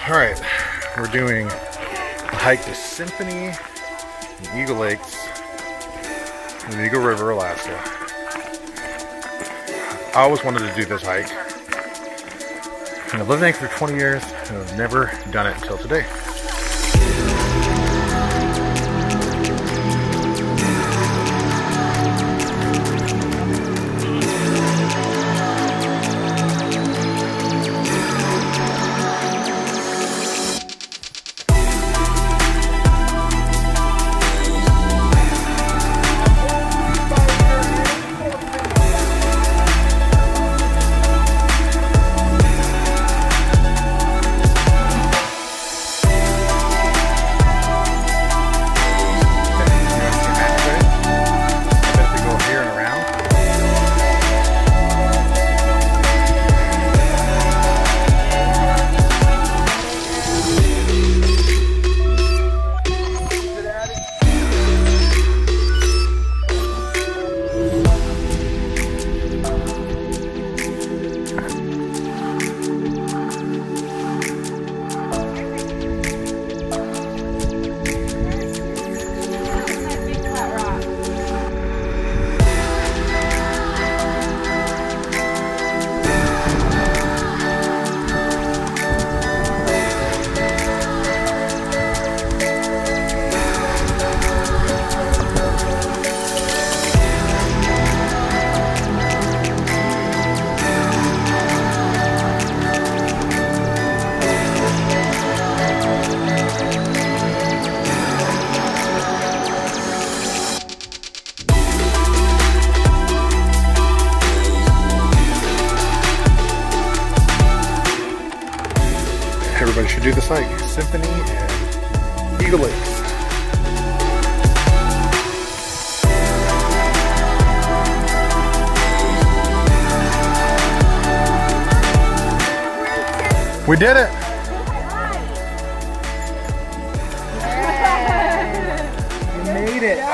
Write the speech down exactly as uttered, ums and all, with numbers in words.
All right, we're doing a hike to Symphony and Eagle Lakes in the Eagle River, Alaska. I always wanted to do this hike. And I've lived in for twenty years and I've never done it until today. Everybody should do this hike. Symphony and Eagle Lakes. We did it! We made it!